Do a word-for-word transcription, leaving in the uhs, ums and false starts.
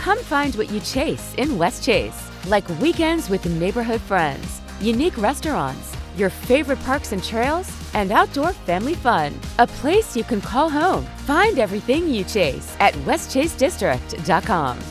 Come find what you chase in Westchase, like weekends with neighborhood friends, unique restaurants, your favorite parks and trails, and outdoor family fun. A place you can call home. Find everything you chase at westchase district dot com.